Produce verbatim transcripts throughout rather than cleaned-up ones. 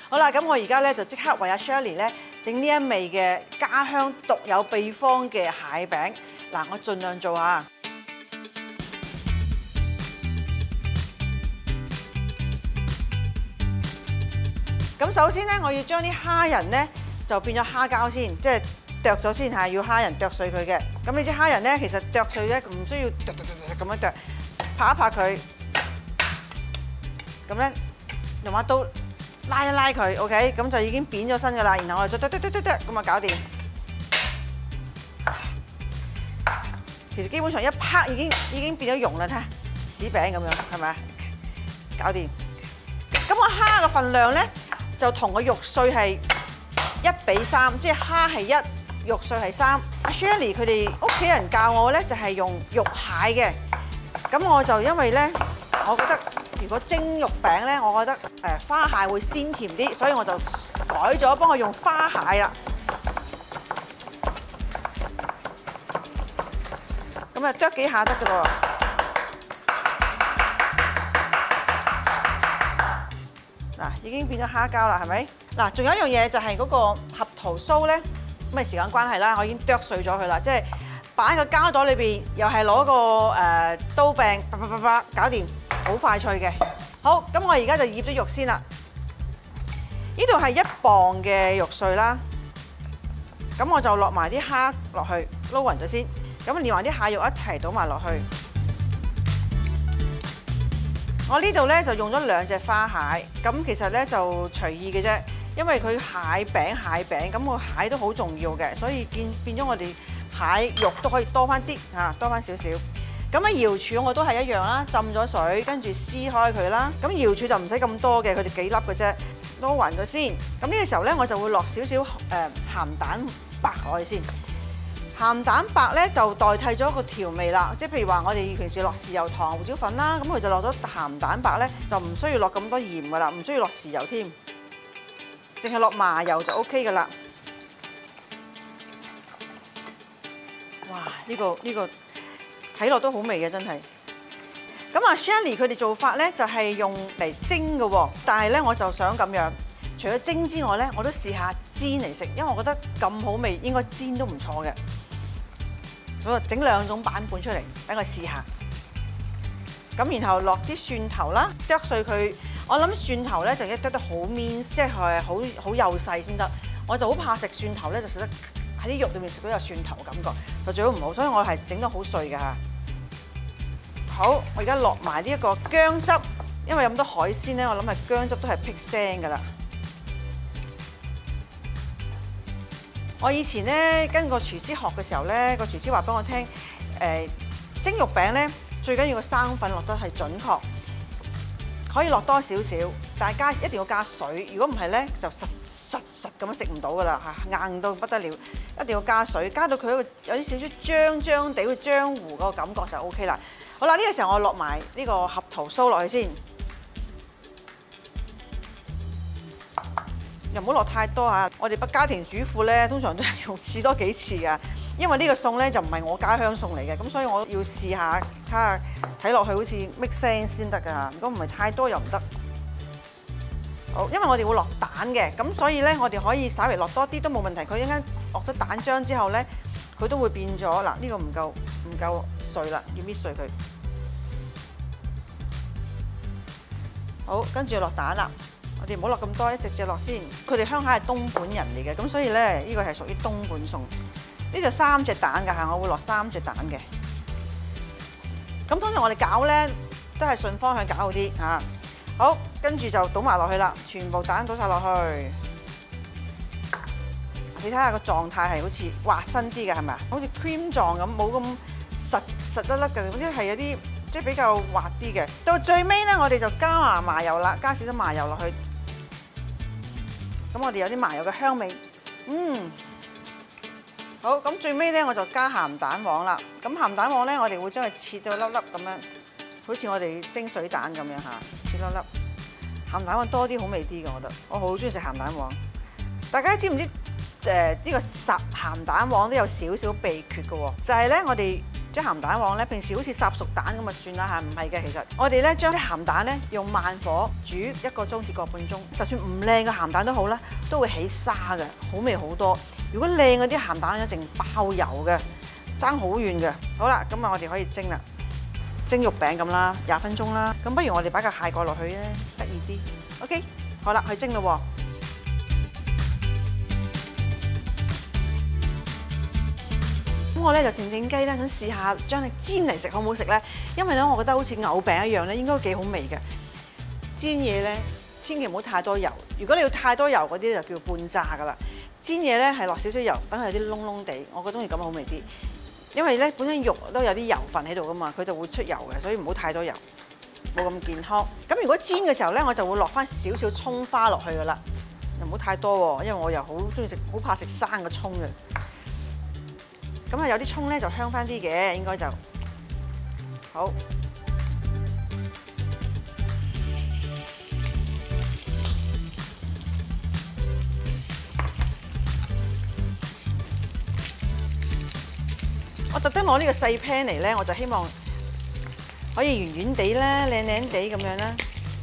好啦，咁我而家咧就即刻為阿 Shirley 咧整呢一味嘅家鄉獨有秘方嘅蟹餅。嗱，我盡量做下。咁首先咧，我要將啲蝦仁咧就變咗蝦膠先，即係剁咗先嚇，要蝦仁剁碎佢嘅。咁你知蝦仁咧，其實剁碎咧唔需要剁剁剁剁咁樣剁，拍一拍佢，咁咧用把刀拉一拉佢 ，OK， 咁就已經扁咗身噶啦。然後我哋再剁剁剁剁剁咁啊搞掂。其實基本上一拍已經已經變咗蓉啦，睇下屎餅咁樣，係咪啊？搞掂。咁個蝦嘅份量咧，就同個肉碎係一比三，即係蝦係一，肉碎係三。阿 Shirley 佢哋屋企人教我咧，就係用肉蟹嘅。咁我就因為咧，我覺得如果蒸肉餅咧，我覺得誒花蟹會鮮甜啲，所以我就改咗幫我用花蟹啦。咁啊，剁幾下得㗎咯。嗱，已經變咗蝦膠啦，係咪？嗱，仲有一樣嘢就係嗰個合桃酥咧，咁啊時間關係啦，我已經剁碎咗佢啦，即係擺喺個膠袋裏邊，又係攞個誒刀柄，啪啪啪啪搞掂，好快脆嘅。好，咁我而家就醃咗肉先啦。呢度係一磅嘅肉碎啦，咁我就落埋啲蝦落去撈勻咗先，咁連埋啲蟹肉一齊倒埋落去。我呢度咧就用咗兩隻花蟹，咁其實咧就隨意嘅啫，因為佢蟹餅蟹餅，咁個蟹都好重要嘅，所以變變咗我哋蟹肉都可以多翻啲嚇，多翻少少。咁啊瑤柱我都係一樣啦，浸咗水，跟住撕開佢啦。咁瑤柱就唔使咁多嘅，佢哋幾粒嘅啫，撈勻咗先。咁呢個時候咧，我就會落少少誒鹹蛋白落去先。鹹蛋白咧就代替咗個調味啦，即係譬如話我哋平時落豉油糖、胡椒粉啦，咁佢就落咗鹹蛋白咧，就唔需要落咁多鹽噶啦，唔需要落豉油添，淨係落麻油就 O K 噶啦。哇！呢個呢個睇落都好味嘅，真係。咁啊 Shirley 佢哋做法咧就係用嚟蒸嘅喎，但係咧我就想咁樣，除咗蒸之外咧，我都試下煎嚟食，因為我覺得咁好味，應該煎都唔錯嘅。所以整兩種版本出嚟，俾我試下。咁然後落啲蒜頭啦，剁碎佢。我諗蒜頭咧就一剁得好 min， 即係好好幼細先得。我就好怕食蒜頭咧，就食得喺啲肉裏面食到有蒜頭嘅感覺，就最好唔好。所以我係整得好碎㗎嚇。好，我而家落埋呢一個薑汁，因為有咁多海鮮咧，我諗係薑汁都係辟腥㗎啦。我以前咧跟個廚師學嘅時候咧，個廚師話俾我聽，誒蒸肉餅咧最緊要個生粉落得係準確，可以落多少少，但係加一定要加水。如果唔係咧，就實實實咁樣食唔到㗎啦嚇，硬到不得了。一定要加水，加到佢一個有啲少少漿漿地，好似漿糊嗰個感覺就 O K 啦。好啦，呢個時候我落埋呢個合桃酥落去先。又唔好落太多嚇，我哋北家庭主婦咧，通常都係用試多幾次㗎，因為呢個餸咧就唔係我家鄉餸嚟嘅，咁所以我要試下睇下睇落去好似 make sense 先得㗎，如果唔係太多又唔得。好，因為我哋會落蛋嘅，咁所以咧我哋可以稍微落多啲都冇問題。佢一陣落咗蛋漿之後咧，佢都會變咗嗱，呢個唔夠唔夠碎啦，要搣碎佢。好，跟住落蛋啦。我哋唔好落咁多，一隻隻落先。佢哋鄉下係東莞人嚟嘅，咁所以咧呢個係屬於東莞餸。呢度三隻蛋㗎嚇，我會落三隻蛋嘅。咁通常我哋攪咧都係順方向攪好啲嚇。好，跟住就倒埋落去啦，全部蛋倒晒落去。你睇下個狀態係好似滑身啲嘅係咪啊？好似 cream 狀咁，冇咁實實粒粒嘅，嗰啲係有啲即係比較滑啲嘅。到最尾咧，我哋就加埋麻油啦，加少少麻油落去。咁我哋有啲麻油嘅香味，嗯，好。咁最尾咧，我就加鹹蛋黃啦。咁鹹蛋黃咧，我哋會將佢切到粒粒咁樣，好似我哋蒸水蛋咁樣嚇，切粒粒。鹹蛋黃多啲好味啲嘅，我覺得。我好中意食鹹蛋黃。大家知唔知誒呢個烚鹹蛋黃都有少少秘訣嘅喎？就係咧，我哋啲鹹蛋黃咧，平時好似烚熟蛋咁就算啦嚇，唔係嘅其實。我哋咧將啲鹹蛋咧用慢火煮一個鐘至個半鐘，就算唔靚嘅鹹蛋都好啦，都會起沙嘅，好味好多。如果靚嗰啲鹹蛋咧，淨爆油嘅，爭好遠嘅。好啦，咁啊我哋可以蒸啦，蒸肉餅咁啦，廿分鐘啦。咁不如我哋擺個蟹蓋落去咧，得意啲。OK， 好啦，去蒸咯喎。咁我咧就靜靜雞咧，想試下將你煎嚟食好唔好食咧？因為咧，我覺得好似藕餅一樣咧，應該幾好味嘅。煎嘢咧，千祈唔好太多油。如果你要太多油嗰啲，就叫半炸噶啦。煎嘢咧係落少少油，等佢有啲燶燶地。我覺得中意咁好味啲。因為咧本身肉都有啲油分喺度噶嘛，佢就會出油嘅，所以唔好太多油，冇咁健康。咁如果煎嘅時候咧，我就會落翻少少葱花落去噶啦，又唔好太多喎，因為我又好中意食，好怕食生嘅葱嘅。咁啊，有啲葱咧就香翻啲嘅，應該就好。我特登攞呢個細 pan 嚟咧，我就希望可以圓圓地啦、靚靚地咁樣啦。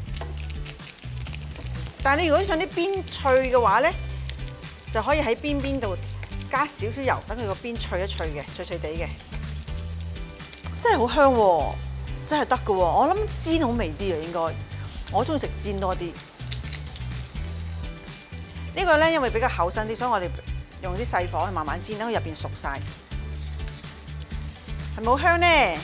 但係你如果想啲邊脆嘅話咧，就可以喺邊邊度加少少油，等佢個邊脆一脆嘅，脆脆地嘅，真係好香喎！真係得㗎喎！我諗煎好味啲啊，應該我中意食煎多啲。呢個咧因為比較厚身啲，所以我哋用啲細火去慢慢煎，等佢入邊熟晒。係咪好香咧？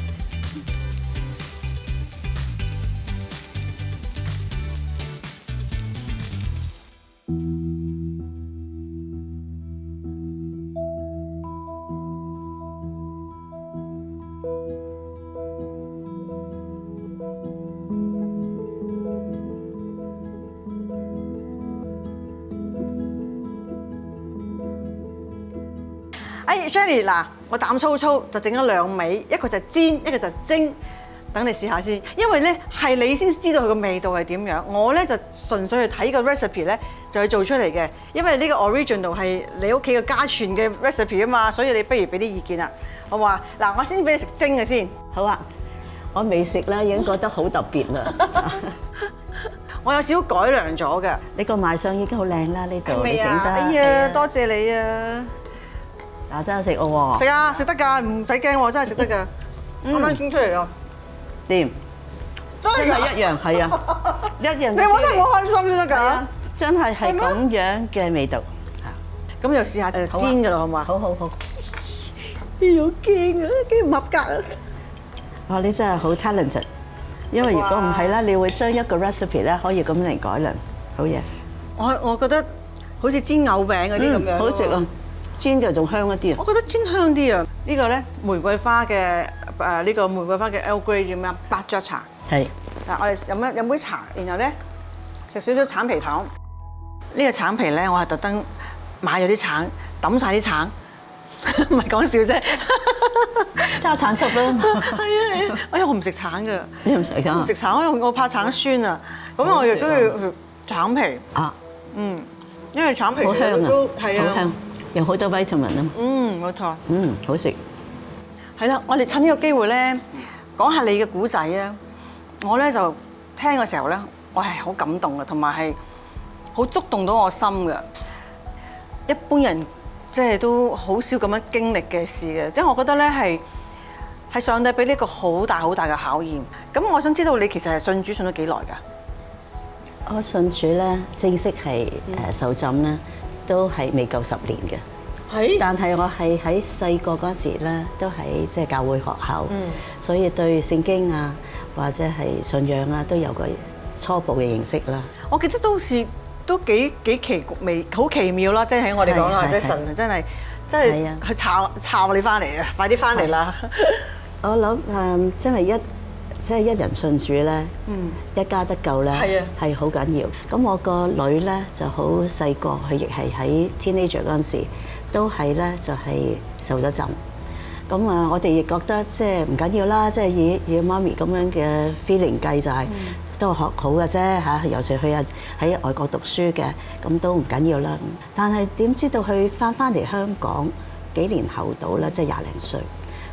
哎 ，Shirley 嗱，我膽粗粗就整咗兩味，一個就煎，一個就蒸，等你試下先。因為咧係你先知道佢個味道係點樣，我咧就純粹去睇個 recipe 咧就去做出嚟嘅。因為呢個 original 係你屋企嘅家傳嘅 recipe 啊嘛，所以你不如俾啲意見啦，好唔好啊？嗱，我先俾你食蒸嘅先。 好啊，我未食啦，已經覺得好特別啦。 我有少少改良咗嘅。 你個賣相已經好靚啦，呢度你整得。 哎呀，多謝你啊！ 嗱，真係食喎！ 食啊，食得㗎，唔使驚喎，真係食得㗎。啱啱煎出嚟啊！ 掂， 真係一樣，係啊，一樣。 你覺得我開心先得㗎？ 真係係咁樣嘅味道嚇。 咁就試下誒煎㗎啦，好嘛？ 好好好。 你好驚啊！驚唔合格啊！ 哇！你真係好 talented， 因為如果唔係啦，你會將一個 recipe 咧可以咁嚟改良，好嘢。 我我覺得好似煎藕餅嗰啲咁樣， 好食啊！煎就仲香一啲啊！ 我覺得煎香啲啊！呢個咧玫瑰花嘅誒呢個玫瑰花嘅 Earl Grey 叫咩啊？伯爵茶。係。嗱，我哋飲一飲杯茶，然後咧食少少橙皮糖。呢個橙皮咧，我係特登買咗啲橙，揼晒啲橙，唔係講笑啫。 揸橙汁啦。係啊係啊！哎呀，我唔食橙㗎。 你唔食橙？ 唔食橙，因為我怕橙酸啊。咁我亦都要食橙皮。啊。嗯，因為橙皮好香啊， 係啊， 好香。有好多 vitamin 啊！ 嗯，冇錯。嗯， 好食。 係啦，我哋趁呢個機會咧，講下你嘅古仔啊！我咧就聽嘅時候咧，我係好感動嘅，同埋係好觸動到我心嘅。一般人即係都好少咁樣經歷嘅事嘅，即係我覺得咧係係上帝俾呢個好大好大嘅考驗。咁我想知道你其實係信主信咗幾耐㗎？ 我信主咧，正式係誒受浸咧。都係未夠十年嘅，係。但係我係喺細個嗰時咧，都喺即係教會學校，嗯、所以對聖經啊或者係信仰啊都有個初步嘅認識啦。 我記得都好似都幾幾奇微好奇妙啦，即係喺我哋講啦，即係神真係真係去抄抄你翻嚟啊！快啲翻嚟啦！ 我諗誒，真係一。即係一人信主咧，嗯、一家得救咧，係好緊要。咁我個女咧就好細個，佢亦係喺 teenager 嗰陣時，都係咧就係受咗浸。咁啊，我哋亦覺得即係唔緊要啦，即係以以媽咪咁樣嘅 feeling 計就係、是嗯、都學好嘅啫嚇。尤其佢啊喺外國讀書嘅，咁都唔緊要啦。但係點知道佢翻翻嚟香港幾年後到咧，即係廿零歲。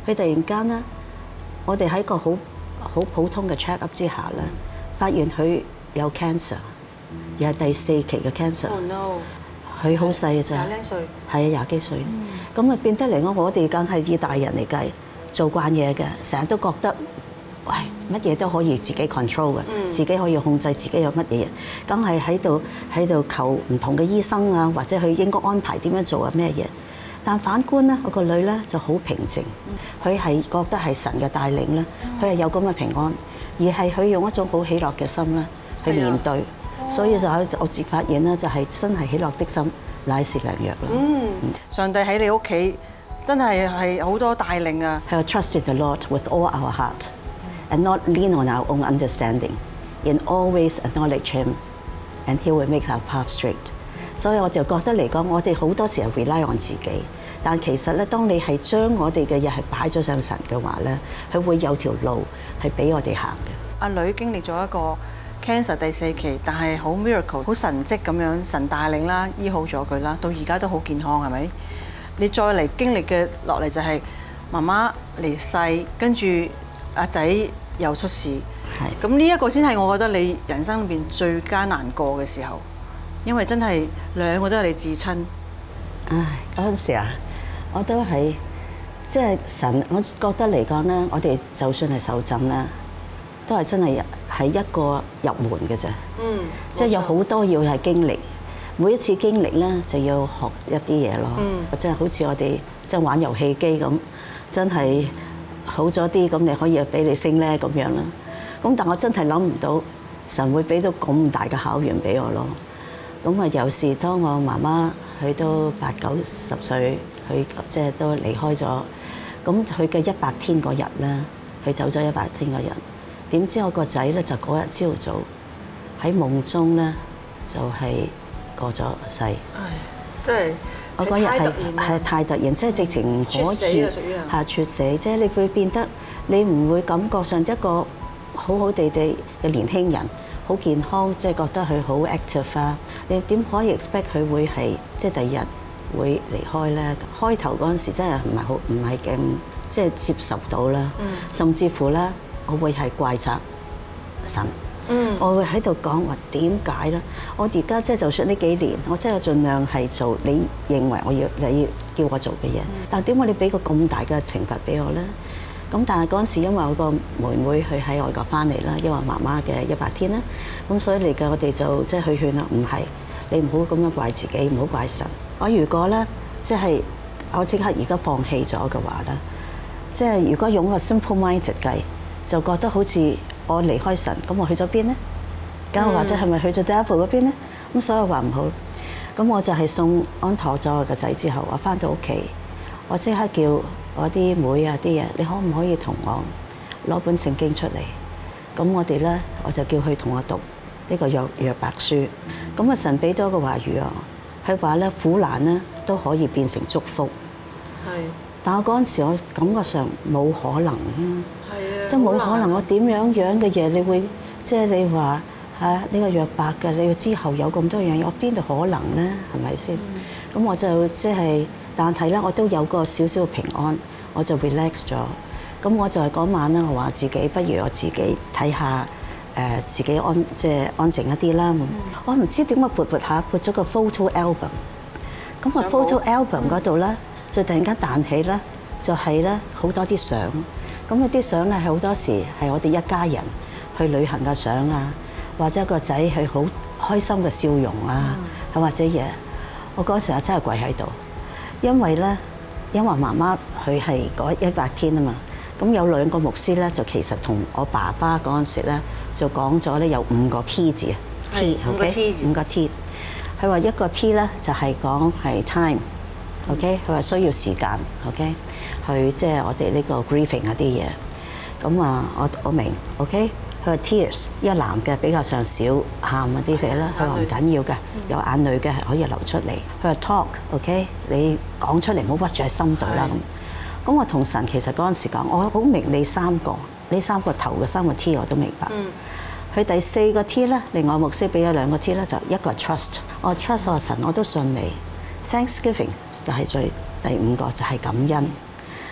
佢突然間咧，我哋喺個好好普通嘅 check up 之下咧，發現佢有 cancer， 又係第四期嘅 cancer。 Oh no！ 佢好細嘅啫， 廿零歲， 係啊，廿幾歲。咁啊變得嚟講，我哋梗係以大人嚟計，做慣嘢嘅，成日都覺得，喂，乜嘢都可以自己 control 嘅，嗯、自己可以控制自己有乜嘢嘢，梗係喺度喺度求唔同嘅醫生啊，或者佢應該安排點樣做啊咩嘢。但反觀咧，我個女咧就好平靜，佢係覺得係神嘅帶領咧，佢係有咁嘅平安，而係佢用一種好喜樂嘅心咧去面對。所以就我自發現咧，就係真係喜樂的心乃是良藥啦。 嗯，上帝喺你屋企真係係好多帶領啊。 係 trust in the Lord with all our heart and not lean on our own understanding. In all ways acknowledge Him, and He will make our path straight. 所以我就覺得嚟講，我哋好多時候 rely on 自己，但其實咧，當你係將我哋嘅嘢係擺咗上神嘅話咧，佢會有條路係俾我哋行嘅。 阿女經歷咗一個 cancer 第四期，但係好 miracle， 好神蹟咁樣，神帶領啦，醫好咗佢啦，到而家都好健康，係咪？你再嚟經歷嘅落嚟就係媽媽離世，跟住阿仔又出事，係咁呢一個先係我覺得你人生裏邊最艱難過嘅時候，因為真係兩個都係你至親。 唉，嗰陣時啊，我都係即係神，我覺得嚟講咧，我哋就算係受浸啦，都係真係係一個入門嘅啫。嗯，即係有好多要係經歷，每一次經歷咧就要學一啲嘢咯。嗯，即係好似我哋即係玩遊戲機咁，真係好咗啲咁，你可以俾你升咧咁樣啦。咁但我真係諗唔到神會俾到咁大嘅考驗俾我咯。咁啊，有時當我媽媽佢都八九十歲，佢即係都離開咗。咁佢嘅一百天嗰日咧，佢走咗一百天嗰日。點知我個仔咧就嗰日朝早喺夢中咧就係過咗世。唉，真係我嗰日係係太突然，即係直情唔可以嚇猝死，即係你會變得你唔會感覺上一個好好地地嘅年輕人，好健康，即係覺得佢好 active 啊！你點可以 expect 佢會係即係第二日會離開咧？開頭嗰陣時真係唔係好唔係咁即係接受到啦，甚至乎咧。我會係怪責神，嗯、我會喺度講話點解咧？我而家即係就算呢幾年，我真係盡量係做你認為我要你要叫我做嘅嘢。嗯、但點解你俾個咁大嘅懲罰俾我咧？咁但係嗰陣時因為我個妹妹佢喺外國翻嚟啦，因為媽媽嘅一百天啦，咁所以嚟嘅我哋就即係去勸啦，唔係你唔好咁樣怪自己，唔好怪神。我如果咧即係我即刻而家放棄咗嘅話咧，即係如果用個 simple minded 計。就覺得好似我離開神，咁我去咗邊呢？咁或者係咪去咗 devil 嗰邊呢？咁所以話唔好。咁我就係送安妥咗我個仔之後，我翻到屋企，我即刻叫我啲妹啊啲嘢，你可唔可以同我攞本聖經出嚟？咁我哋咧，我就叫佢同我讀呢個約約伯書。咁啊神俾咗個話語啊，佢話咧苦難咧都可以變成祝福。係。但我嗰陣時我感覺上冇可能啊。即係冇可能，我點樣樣嘅嘢，你會即係你話嚇呢個約伯嘅，你之後有咁多樣嘢，我邊度可能咧？係咪先？咁、嗯、我就即係，但係咧，我都有個少少嘅平安，我就 relax 咗。咁我就係嗰晚咧，我話自己不如我自己睇下誒，自己安即係安靜一啲啦。嗯、我唔知點解撥撥下撥咗個 photo album，咁個 photo album 嗰度咧就突然間彈起咧，就係咧好多啲相。咁嗰啲相咧係好多時係我哋一家人去旅行嘅相啊，或者個仔係好開心嘅笑容啊，係、嗯、或者嘢。我嗰時啊真係跪喺度，因為咧，因為媽媽佢係嗰一百天啊嘛。咁有兩個牧師咧，就其實同我爸爸嗰陣時咧，就講咗咧有五個 T 字啊，T，OK，五個 T 字，五個 T。佢話一個 T 咧就係講係 time，OK，佢話需要時間 ，OK。去即係我哋呢個 grieving 一啲嘢，咁啊我我明 ，OK。佢話 tears， 一男嘅比較上少喊嗰啲嘢啦，佢話唔緊要嘅，有眼淚嘅可以流出嚟。佢話 talk，OK， 你講出嚟唔好屈住喺心度啦咁。咁我同神其實嗰陣時講，我好明你三個，呢三個頭嘅三個 T 我都明白。佢、嗯、第四個 T 咧，另外牧師俾咗兩個 T 咧，就一個 trust， 我 trust 我神，我都信你。Thanksgiving 就係最第五個就係感恩。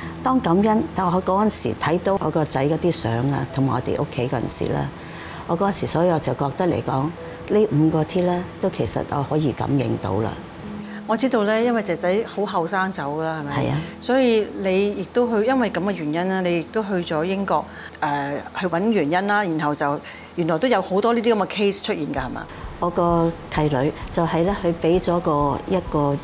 當感恩，但我嗰陣時睇到我個仔嗰啲相啊，同埋我哋屋企嗰陣時咧，我嗰陣時所以我就覺得嚟講，呢五個 T 咧都其實我可以感應到啦。 我知道咧，因為仔仔好後生走啦，係咪？ 係啊。所以你亦都去，因為咁嘅原因啦，你亦都去咗英國誒、呃、去揾原因啦，然後就原來都有好多呢啲咁嘅 case 出現㗎，係嘛？ 我個契女就係咧，佢俾咗個一個誒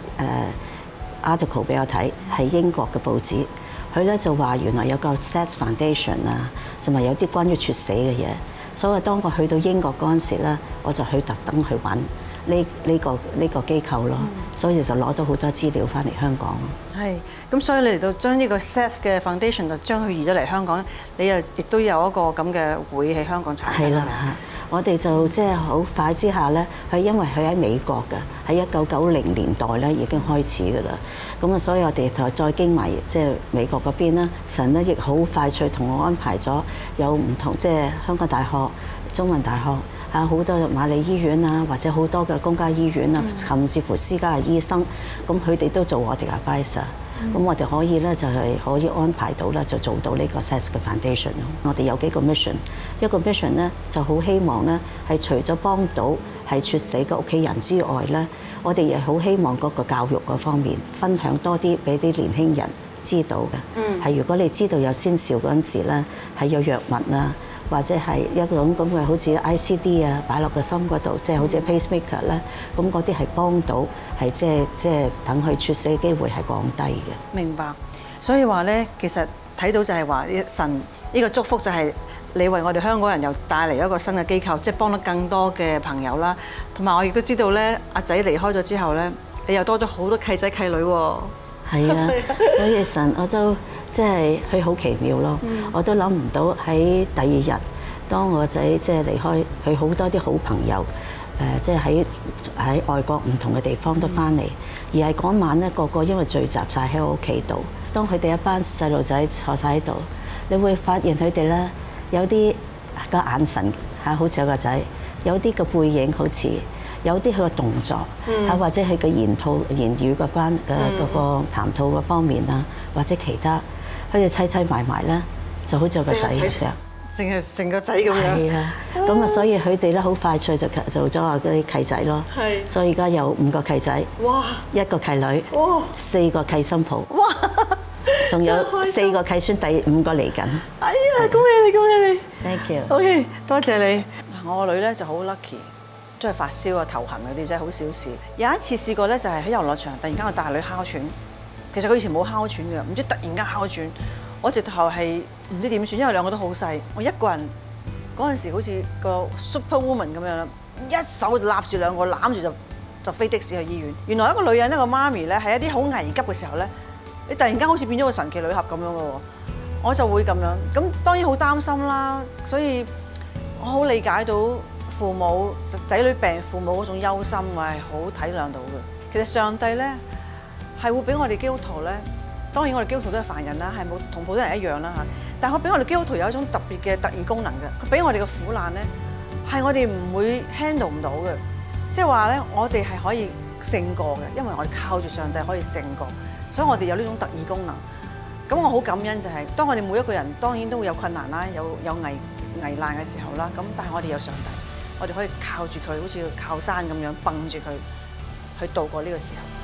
article 俾我睇，係英國嘅報紙。佢咧就話原來有個 S E T Foundation 啊，同埋有啲關於猝死嘅嘢。所以當我去到英國嗰陣時咧，我就去特登去揾呢呢個呢、呢個機構咯。所以就攞咗好多資料翻嚟香港。 係，咁所以你嚟到將呢個 S E T 嘅 Foundation 就將佢移咗嚟香港，你又亦都有一個咁嘅會喺香港產生。係啦，我哋就即係好快之下咧，係因為佢喺美國嘅，喺一九九零年代咧已經開始㗎啦。咁啊，所以我哋就再經埋即係美國嗰邊啦，神咧亦好快脆同我安排咗有唔同，即係香港大學、中文大學啊，好多瑪麗醫院啊，或者好多嘅公家醫院啊，甚至乎私家嘅醫生，咁佢哋都做我哋嘅 advisor。咁我哋可以咧就係可以安排到咧，就做到呢個 S E T 嘅 foundation 咯。我哋有幾個 mission， 一個 mission 咧就好希望咧係除咗幫到係猝死嘅屋企人之外咧，我哋亦好希望嗰個教育嗰方面分享多啲俾啲年輕人知道嘅。嗯，係如果你知道有先兆嗰陣時咧，係有藥物啊，或者係一種咁嘅好似 I C D 啊，擺落個心嗰度，即係好似 pacemaker 咧，咁嗰啲係幫到。係即係即係等佢猝死嘅機會係降低嘅。明白，所以話咧，其實睇到就係話神呢個祝福就係你為我哋香港人又帶嚟一個新嘅機構，即係幫到更多嘅朋友啦。同埋我亦都知道咧，阿仔離開咗之後咧，你又多咗好多契仔契女喎。係啊，所以神我就即係佢好奇妙咯。嗯、我都諗唔到喺第二日，當我仔即係離開，佢好多啲好朋友。誒，即係喺喺外國唔同嘅地方都翻嚟，而係嗰晚咧，個個因為聚集晒喺我屋企度。當佢哋一班細路仔坐晒喺度，你會發現佢哋咧有啲個眼神嚇，好似有個仔；有啲個背影好似，有啲佢個動作嚇，嗯、或者係個言吐言語嘅關嘅嗰個談吐嘅方面啊，或者其他，佢哋砌砌埋埋咧，就好似有個仔咁樣。成係成個仔咁樣，係啊，咁啊，所以佢哋咧好快脆就做咗嗰啲契仔咯。係，所以而家有五個契仔，哇，一個契女，哇，四個契新抱，哇，仲有四個契孫，第五個嚟緊。哎呀，恭喜你，恭喜你 ！Thank you。OK，多謝你。我個女咧就好 lucky，都係發燒啊、頭痕嗰啲真係好小事。有一次試過咧，就係喺遊樂場，突然間個大女哮喘。其實佢以前冇哮喘嘅，唔知突然間哮喘。我直頭係唔知點算，因為兩個都好細，我一個人嗰陣時好似個 super woman 咁樣啦，一手就攬住兩個，攬住就就飛的士去醫院。原來一個女人一個媽咪咧，喺一啲好危急嘅時候咧，你突然間好似變咗個神奇女俠咁樣嘅喎，我就會咁樣。咁當然好擔心啦，所以我好理解到父母仔女病父母嗰種憂心，我係好體諒到嘅。其實上帝咧係會俾我哋基督徒咧。當然我哋基督徒都係凡人啦，係冇同普通人一樣啦嚇。但係佢俾我哋基督徒有一種特別嘅特異功能嘅，佢俾我哋嘅苦難咧係我哋唔會 handle 唔到嘅，即係話咧我哋係可以勝過嘅，因為我哋靠住上帝可以勝過，所以我哋有呢種特異功能。咁我好感恩就係、是、當我哋每一個人當然都會有困難啦，有有危危難嘅時候啦，咁但係我哋有上帝，我哋可以靠住佢，好似靠山咁樣蹦住佢去度過呢個時候。